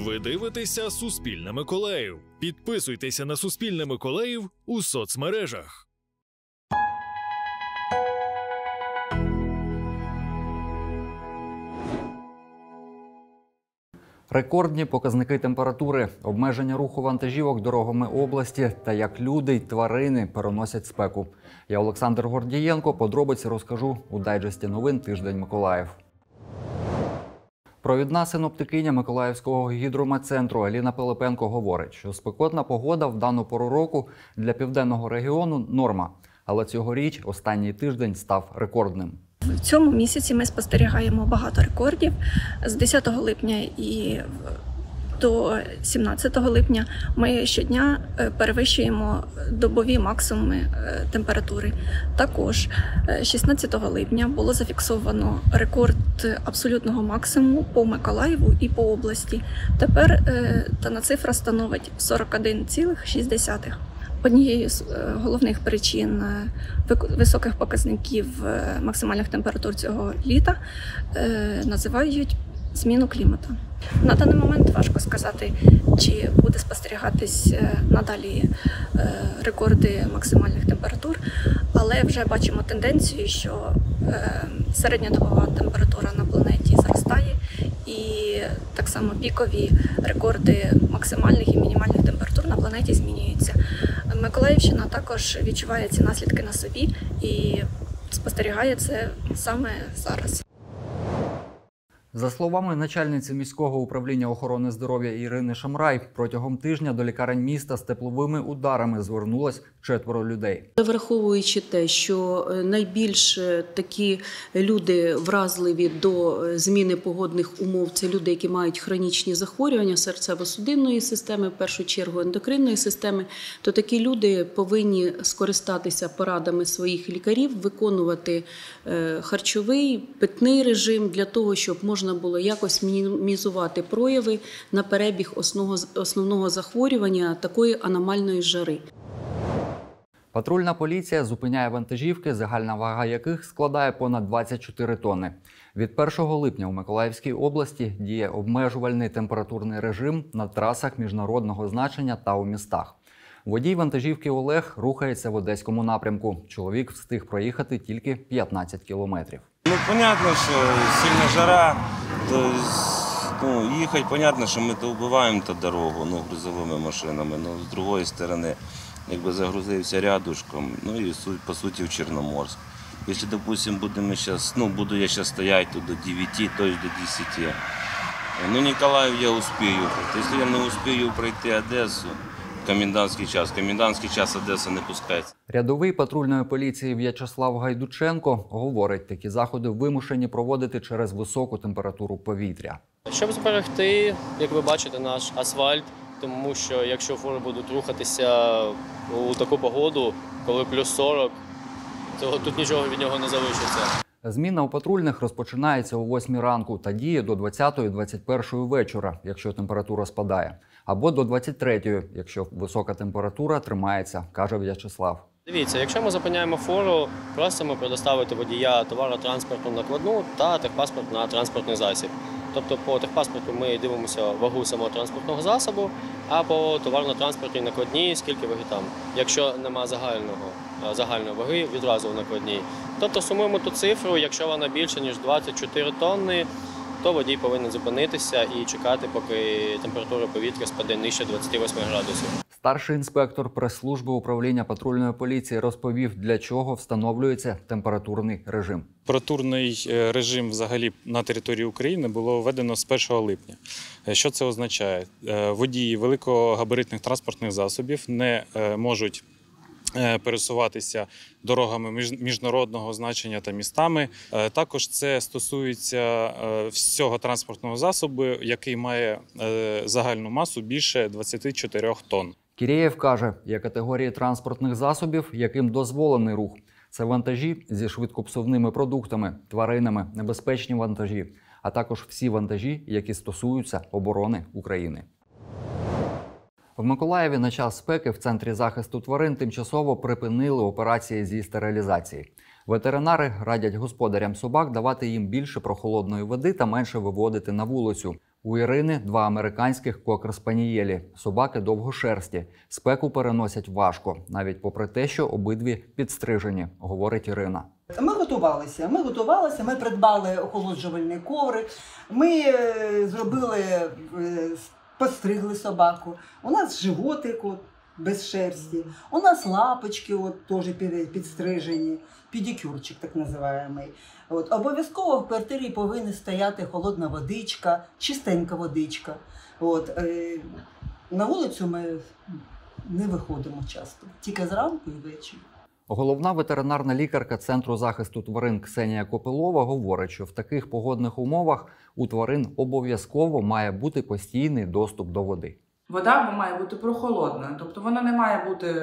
Ви дивитеся «Суспільне Миколаїв». Підписуйтеся на «Суспільне Миколаїв» у соцмережах. Рекордні показники температури, обмеження руху вантажівок дорогами області та як люди й тварини переносять спеку. Я Олександр Гордієнко, подробиці розкажу у дайджесті новин «Тиждень Миколаїв». Провідна синоптикиня Миколаївського гідрометцентру Аліна Пилипенко говорить, що спекотна погода в дану пору року для південного регіону – норма. Але цьогоріч останній тиждень став рекордним. В цьому місяці ми спостерігаємо багато рекордів. З 10 липня і до 17 липня ми щодня перевищуємо добові максимуми температури. Також 16 липня було зафіксовано рекорд абсолютного максимуму по Миколаєву і по області. Тепер дана цифра становить 41,6. Однією з головних причин високих показників максимальних температур цього літа називають зміну клімату. На даний момент важко сказати, чи буде спостерігатись надалі рекорди максимальних температур, але вже бачимо тенденцію, що середньодобова температура на планеті зростає, і так само пікові рекорди максимальних і мінімальних температур на планеті змінюються. Миколаївщина також відчуває ці наслідки на собі і спостерігає це саме зараз. За словами начальниці міського управління охорони здоров'я Ірини Шамрай, протягом тижня до лікарень міста з тепловими ударами звернулось 4 людей. Враховуючи те, що найбільш такі люди вразливі до зміни погодних умов – це люди, які мають хронічні захворювання серцево-судинної системи, в першу чергу ендокринної системи, то такі люди повинні скористатися порадами своїх лікарів, виконувати харчовий, питний режим для того, щоб можна було якось мінімізувати прояви на перебіг основного захворювання такої аномальної жари. Патрульна поліція зупиняє вантажівки, загальна вага яких складає понад 24 тонни. Від 1 липня у Миколаївській області діє обмежувальний температурний режим на трасах міжнародного значення та у містах. Водій вантажівки Олег рухається в одеському напрямку. Чоловік встиг проїхати тільки 15 кілометрів. Понятно, що сильна жара, то їхати, понятно, що ми то вбиваємо дорогу грузовими машинами, але з іншої сторони, якби загрузився рядышком, і по суті в Чорноморськ. Якщо, допустим, буду я зараз стояти тут до 9, то есть до 10. Ніколаїв я успію. Якщо я не успію пройти Одесу, комендантський час Одеса не пускається. Рядовий патрульної поліції В'ячеслав Гайдученко говорить, такі заходи вимушені проводити через високу температуру повітря. Щоб зберегти, як ви бачите, наш асфальт, тому що якщо фури будуть рухатися у таку погоду, коли плюс 40, то тут нічого від нього не залишиться. Зміна у патрульних розпочинається о 8 ранку та діє до 20-21 вечора, якщо температура спадає, або до 23, якщо висока температура тримається, каже В'ячеслав. Дивіться, якщо ми зупиняємо фуру, просимо предоставити водія товаротранспортну накладну та техпаспорт на транспортний засіб. Тобто по техпаспорту ми дивимося вагу самого транспортного засобу, а по товарно-транспортній накладній, скільки ваги там. Якщо нема загальної ваги, відразу в накладній. Тобто сумуємо ту цифру, якщо вона більше, ніж 24 тонни, то водій повинен зупинитися і чекати, поки температура повітря спаде нижче 28 градусів. Старший інспектор прес-служби управління патрульної поліції розповів, для чого встановлюється температурний режим. Температурний режим взагалі на території України було введено з 1 липня. Що це означає? Водії великогабаритних транспортних засобів не можуть пересуватися дорогами міжнародного значення та містами. Також це стосується всього транспортного засобу, який має загальну масу більше 24 тонн. Кірєєв каже, є категорії транспортних засобів, яким дозволений рух. Це вантажі зі швидкопсувними продуктами, тваринами, небезпечні вантажі, а також всі вантажі, які стосуються оборони України. В Миколаєві на час спеки в Центрі захисту тварин тимчасово припинили операції зі стерилізації. Ветеринари радять господарям собак давати їм більше прохолодної води та менше виводити на вулицю. У Ірини 2 американських кокер-спанієлі. Собаки довгошерсті. Спеку переносять важко, навіть попри те, що обидві підстрижені, говорить Ірина. Ми готувалися, ми придбали охолоджувальні коври, ми постригли собаку. У нас животик без шерсті, у нас лапочки теж підстрижені, педикюрчик так називаємо. Обов'язково в квартирі повинна стояти холодна водичка, чистенька водичка. На вулицю ми не виходимо часто, тільки зранку і ввечері. Головна ветеринарна лікарка Центру захисту тварин Ксенія Копилова говорить, що в таких погодних умовах у тварин обов'язково має бути постійний доступ до води. Вода має бути прохолодною, тобто вона не має бути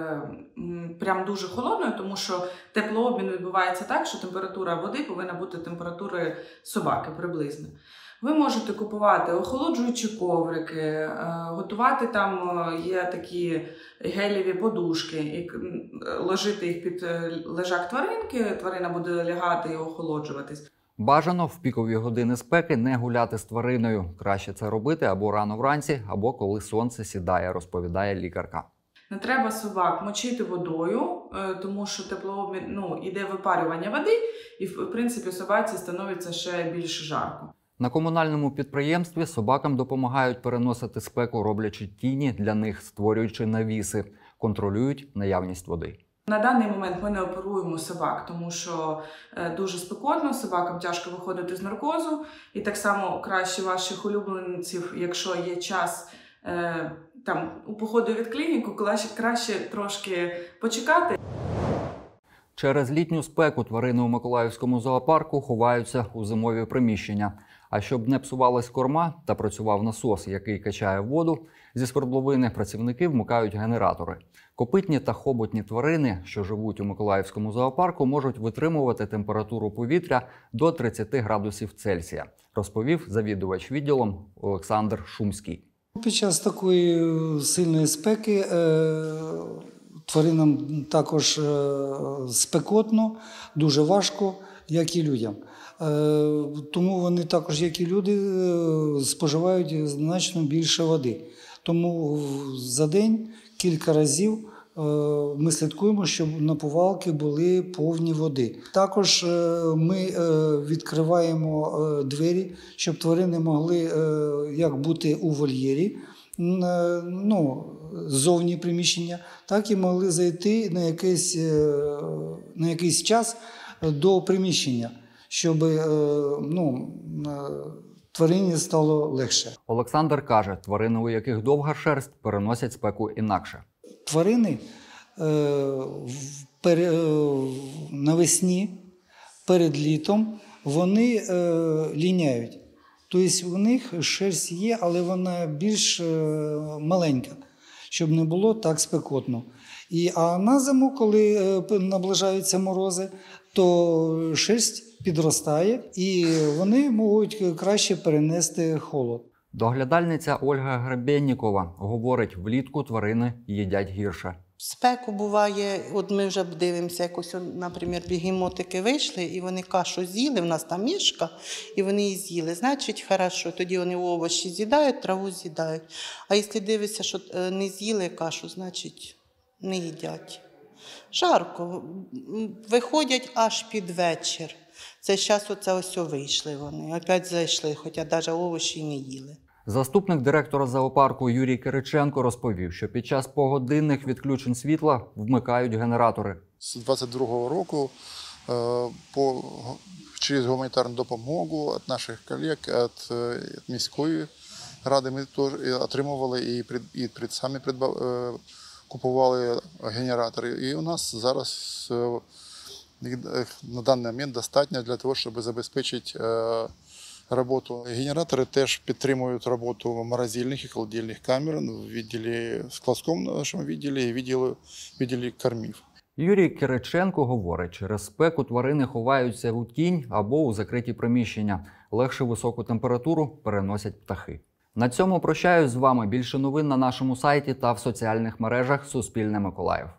прям дуже холодною, тому що теплообмін відбувається так, що температура води повинна бути температурою собаки приблизно. Ви можете купувати охолоджуючі коврики, готувати там, є такі гелєві подушки, і ложити їх під лежак тваринки, тварина буде лягати і охолоджуватись. Бажано в пікові години спеки не гуляти з твариною. Краще це робити або рано вранці, або коли сонце сідає, розповідає лікарка. Не треба собак мочити водою, тому що теплообмін, іде випарювання води, і в принципі собаці становиться ще більш жарко. На комунальному підприємстві собакам допомагають переносити спеку, роблячи тіні для них, створюючи навіси, контролюють наявність води. На даний момент ми не оперуємо собак, тому що дуже спекотно, собакам тяжко виходити з наркозу. І так само краще ваших улюбленців, якщо є час у походу від клініку, краще трошки почекати. Через літню спеку тварини у Миколаївському зоопарку ховаються у зимові приміщення. А щоб не псувалась корма та працював насос, який качає воду, зі свердловини працівники вмикають генератори. Копитні та хоботні тварини, що живуть у Миколаївському зоопарку, можуть витримувати температуру повітря до 30 градусів Цельсія, розповів завідувач відділом Олександр Шумський. Під час такої сильної спеки тваринам також спекотно, дуже важко, як і людям. Тому вони також, як і люди, споживають значно більше води. Тому за день кілька разів ми слідкуємо, щоб наповалки були повні води. Також ми відкриваємо двері, щоб тварини могли як бути у вольєрі, ззовні приміщення, так і могли зайти на якийсь час до приміщення, щоб тварині стало легше. Олександр каже, тварини, у яких довга шерсть, переносять спеку інакше. Тварини навесні, перед літом, вони ліняють. Тобто у них шерсть є, але вона більш маленька, щоб не було так спекотно. А на зиму, коли наближаються морози, то шерсть підростає і вони можуть краще перенести холод. Доглядальниця Ольга Гребеннікова говорить, влітку тварини їдять гірше. В спеку буває, ми вже дивимося, якось, наприклад, бігемотики вийшли, і вони кашу з'їли, в нас там мішка, і вони її з'їли. Значить, хорошо, тоді вони овочі з'їдають, траву з'їдають. А якщо дивишся, що не з'їли кашу, значить не їдять. Жарко, виходять аж під вечір. Це зараз ось вийшли вони, опять зайшли, хоча навіть овочі не їли. Заступник директора зоопарку Юрій Кириченко розповів, що під час погодинних відключень світла вмикають генератори. З 22-го року через гуманітарну допомогу від наших колег, від міської ради ми отримували і самі купували генератори. І у нас зараз на даний момент достатньо для того, щоб забезпечити роботу. Генератори теж підтримують роботу морозильних і холодильних камер в складському нашому відділі і відділі кормів. Юрій Кириченко говорить, через спеку тварини ховаються у тінь або у закриті приміщення. Легше високу температуру переносять птахи. На цьому прощаюсь з вами. Більше новин на нашому сайті та в соціальних мережах Суспільне Миколаїв.